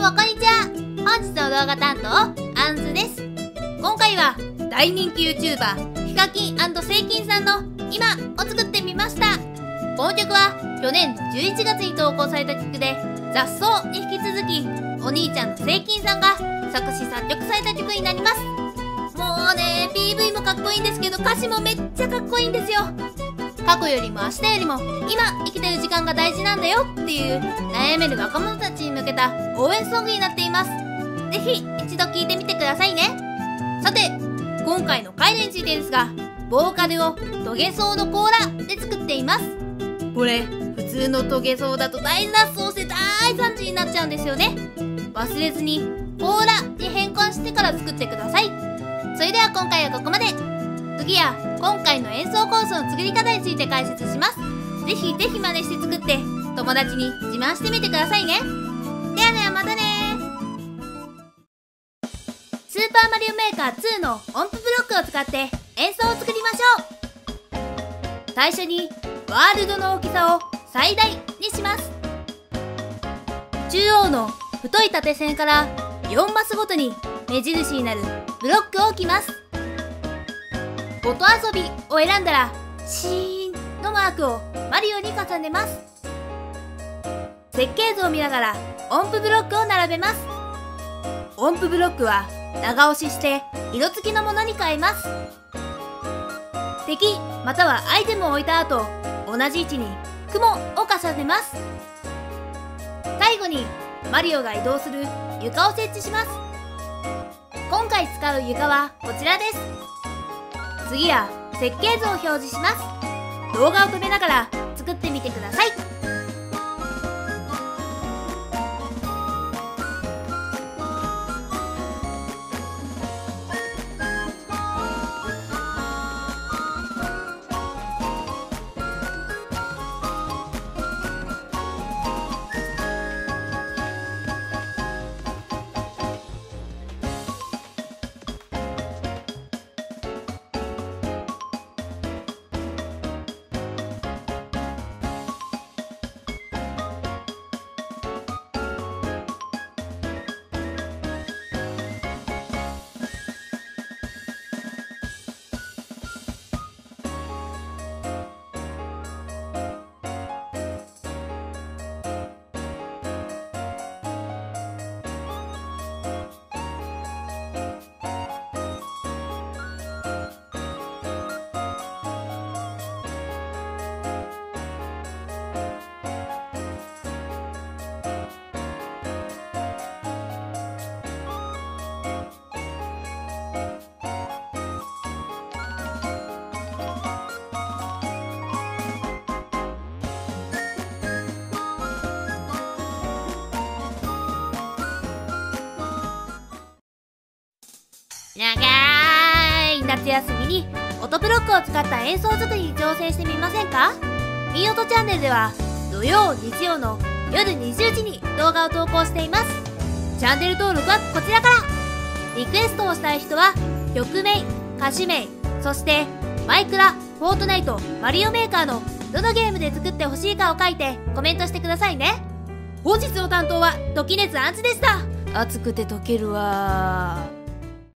んはこんにちは。本日の動画担当、あんずです。今回は大人気 YouTuber ヒカキン&セイキンさんの今を作ってみました。この曲は去年の11月に投稿された曲で、雑草に引き続きお兄ちゃんのセイキンさんが作詞作曲された曲になります。もうね、PV もかっこいいんですけど、歌詞もめっちゃかっこいいんですよ。過去よりも明日よりも今生きてる時間が大事なんだよっていう悩める若者たちに向けた応援ソングになっています。ぜひ一度聴いてみてくださいね。さて、今回の回路についてですが、ボーカルをトゲソウの甲羅で作っています。これ普通のトゲソウだと大脱走して大惨事になっちゃうんですよね。忘れずに甲羅に変換してから作ってください。それでは今回はここまで。次は今回の演奏コースの作り方について解説します。ぜひぜひ真似して作って友達に自慢してみてくださいね。ではではまたね。スーパーマリオメーカー2の音符ブロックを使って演奏を作りましょう。最初にワールドの大きさを最大にします。中央の太い縦線から4マスごとに目印になるブロックを置きます。音遊びを選んだらシーンのマークをマリオに重ねます。設計図を見ながら音符ブロックを並べます。音符ブロックは長押しして色付きのものに変えます。敵またはアイテムを置いた後、同じ位置に雲を重ねます。最後にマリオが移動する床を設置します。今回使う床はこちらです。次は設計図を表示します。動画を止めながら作ってみてください。長い夏休みに音ブロックを使った演奏作りに挑戦してみませんか？みーおとチャンネルでは土曜日曜の夜20時に動画を投稿しています。チャンネル登録はこちらから。リクエストをしたい人は曲名、歌手名、そしてマイクラ、フォートナイト、マリオメーカーのどのゲームで作ってほしいかを書いてコメントしてくださいね。本日の担当は時熱アンツでした。熱くて溶けるわー。